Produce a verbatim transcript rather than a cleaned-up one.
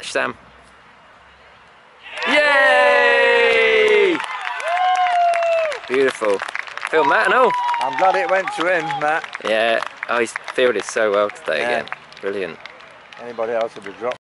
catch, Sam. Yay! Beautiful. Film that and all. I'm glad it went to him, Matt. Yeah. Oh, he's fielded so well today Yeah. again. Brilliant. Anybody else would have dropped.